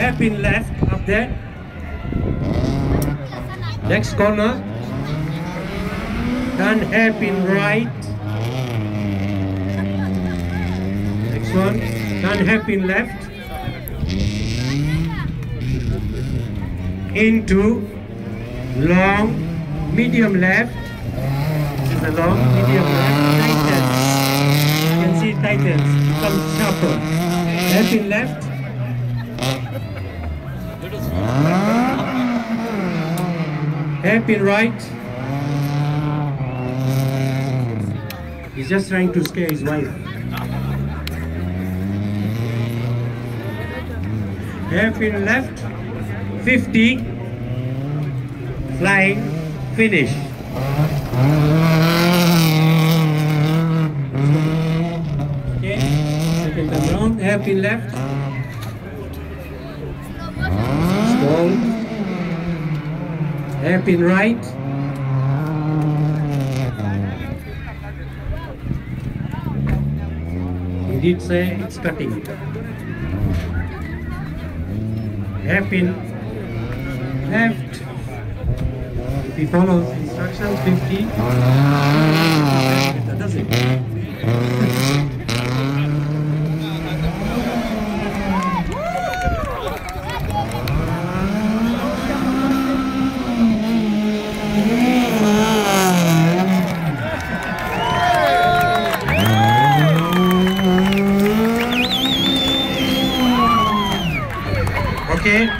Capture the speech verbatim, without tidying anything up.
hairpin left up there. Next corner. Turn hairpin right. Next one. Turn hairpin left. Into long, medium left. This is a long, medium left. Tightens. You can see it tightens. Becomes sharper. Hairpin left. Hairpin right. He's just trying to scare his wife. Hairpin left. fifty. Flying. Finish. Okay. Second time round. Hairpin left. Stall. Hairpin right. He did say it's cutting. Hairpin left. If he follows instructions, fifty. That does it. Okay.